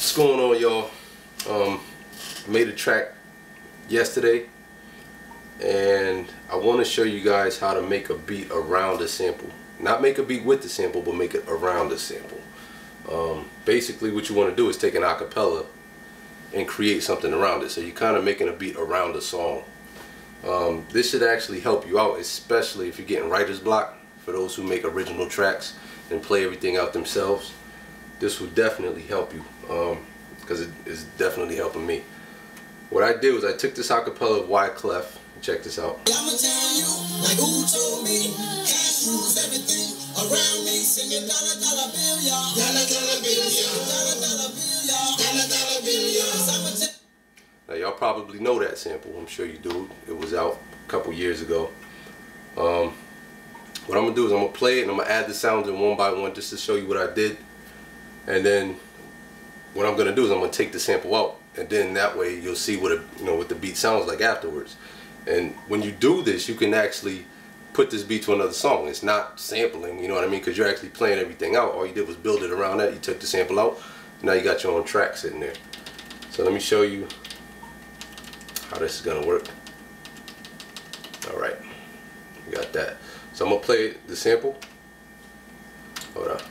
What's going on, y'all? Made a track yesterday, and I want to show you guys how to make a beat around a sample. Not make a beat with the sample, but make it around the sample. Basically what you want to do is take an acapella and create something around it. So you're kind of making a beat around the song. This should actually help you out, especially if you're getting writer's block. For those who make original tracks and play everything out themselves, this will definitely help you, because it is definitely helping me. What I did was I took this acapella of Wyclef. Check this out. I'ma tell you, like who told me, cash rules everything around me, singing dollar dollar bill, y'all. Dollar dollar bill, y'all. Dollar dollar bill, y'all. Dollar dollar bill, y'all. Now y'all probably know that sample. I'm sure you do. It was out a couple years ago. What I'm gonna do is I'm gonna play it and I'm gonna add the sounds in one by one just to show you what I did. And then what I'm gonna do is I'm gonna take the sample out, and then that way you'll see what what the beat sounds like afterwards. And when you do this, you can actually put this beat to another song. It's not sampling, you know what I mean? Because you're actually playing everything out. All you did was build it around that. You took the sample out. Now you got your own track sitting there. So let me show you how this is gonna work. All right, we got that. So I'm gonna play the sample. Hold on.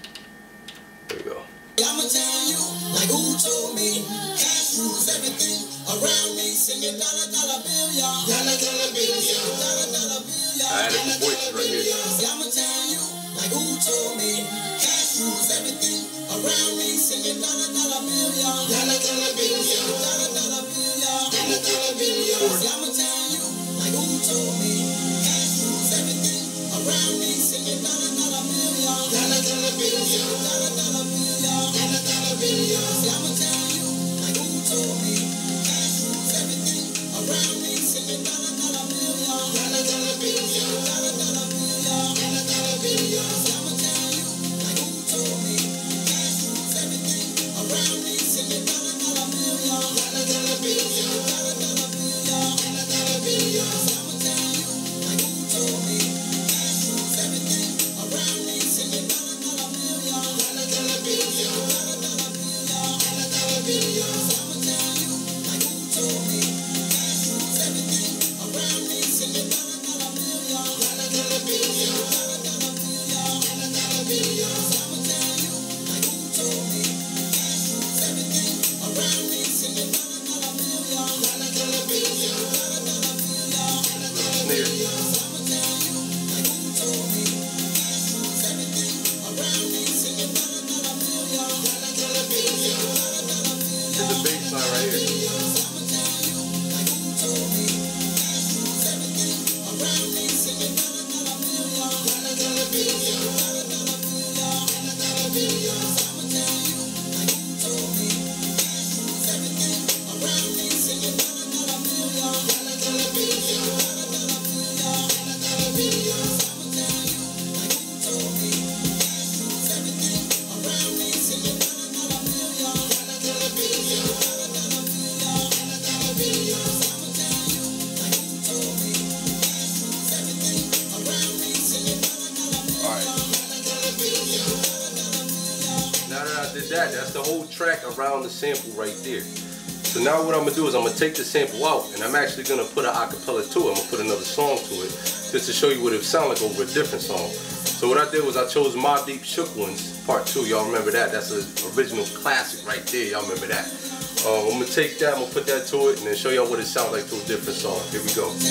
There we go. I'ma tell you, like who told me, cash rules everything around me, singing dollar dollar bill, y'all. Dollar dollar bill, y'all. Dollar dollar bill, y'all. I added the voices right here. I'ma tell you, like who told me, cash rules everything around me, singing dollar dollar bill, y'all. Dollar dollar bill, y'all. Dollar dollar bill, y'all. Dollar dollar bill, y'all. I'ma tell you, like who told me, cash rules everything around me, singing dollar dollar bill, y'all. Dollar dollar bill, y'all. Dollar dollar bill, y'all. Dollar dollar bill, y'all. I'ma tell you, like who told me, cash rules everything around me, singing dollar dollar bill, y'all. Dollar dollar bill, y'all. Dollar dollar bill, y'all. Dollar dollar bill, y'all. I'ma tell you, like who told me, cash rules everything around me, singing dollar dollar bill, y'all. Dollar dollar bill, y'all. Dollar dollar bill, y'all. Dollar dollar bill, y'all. I'ma tell you, like who told me, cash rules everything around me, singing dollar dollar bill, y'all. Dollar dollar bill, y'all. Dollar dollar bill, y'all. Dollar dollar bill, y'all. I'ma tell you, like who told me, cash rules everything around me, singing dollar dollar bill, y'all. Dollar dollar bill, y'all. Dollar dollar bill, y'all. Dollar dollar bill, y'all. I'ma tell you, like who told me, cash rules everything around me, singing dollar dollar bill, y'all. Dollar dollar bill, y'all. Dollar dollar bill, y'all. Dollar dollar bill, y'all. I'ma tell you, like who told me, cash rules everything around me, singing dollar dollar bill, y'all. Dollar dollar bill, y'all. Dollar dollar bill, y'all. Here's the bass line right here. I'ma tell you, like who told me, cash rules everything around me, singing dollar dollar bill, y'all. Dollar dollar bill, y'all. Dollar dollar bill, y'all. Dollar dollar bill, y'all. I'ma tell you, like who told me, cash rules everything around me, singing dollar dollar bill, y'all. Dollar dollar bill, y'all. Dollar dollar bill, y'all. Dollar dollar bill, y'all. I'ma tell you, like who told me, cash rules everything around me, singing dollar dollar bill, y'all. Dollar dollar bill, y'all. Dollar dollar bill, y'all. Dollar dollar bill, y'all. I'ma tell you, like who told me, cash rules everything around me, singing dollar dollar bill, All right. y'all. Dollar dollar bill, y'all. Dollar dollar bill, y'all. Now that I did that, that's the whole track around the sample right there. So now what I'm gonna do is I'm gonna take the sample out, and I'm actually gonna put an acapella to it. I'm gonna put another song to it, just to show you what it would sound like over a different song. So what I did was I chose Mobb Deep Shook Ones Part 2. Y'all remember that? That's an original classic right there. Y'all remember that? I'm gonna take that, I'm gonna put that to it, and then show y'all what it sounds like to a different song. Here we go.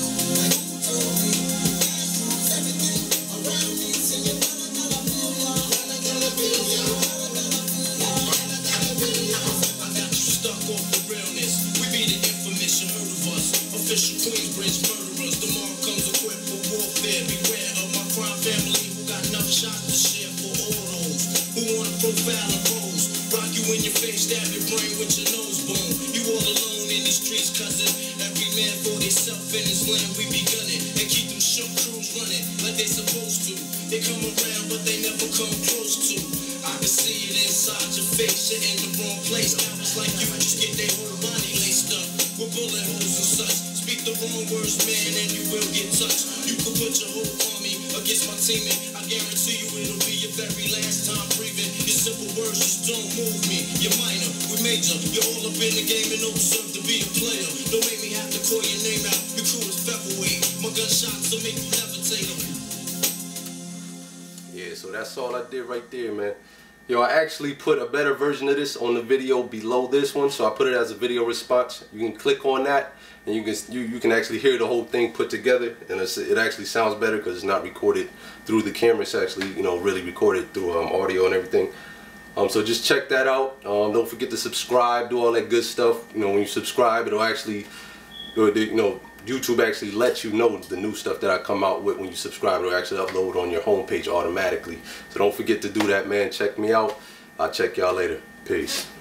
Official Queensbridge murderers, the mob comes equipped for warfare. Beware of my crime family who got enough shots to share for all those who wanna profile and pose. Rock you in your face, stab your brain with your nose bone. You all alone in these streets, cousin. Every man for himself in his land, we be gunning and keep them shook crews running like they supposed to. They come around, but they never come close to. I can see it inside your face, you're in the wrong place. Cowards like you just get their whole body laced up with bullet holes and such. Speak the wrong words, man, and you will get touched. You could put your whole army against my team, and I guarantee you it'll be your very last time breathing. Your simple words words just don't move me. You're minor, we major. You're all up in the game and don't deserve to be a player. Don't make me have to call your name out. Your crew is featherweight. My gunshots will make you levitate them. Yeah, so that's all I did right there, man. Yo, I actually put a better version of this on the video below this one, so I put it as a video response. You can click on that, and you can actually hear the whole thing put together, and it actually sounds better because it's not recorded through the camera. It's actually, you know, really recorded through audio and everything. So just check that out. Don't forget to subscribe, do all that good stuff. You know, when you subscribe, it'll actually, you know, YouTube actually lets you know the new stuff that I come out with. When you subscribe, it'll actually upload on your homepage automatically. So don't forget to do that, man. Check me out. I'll check y'all later. Peace.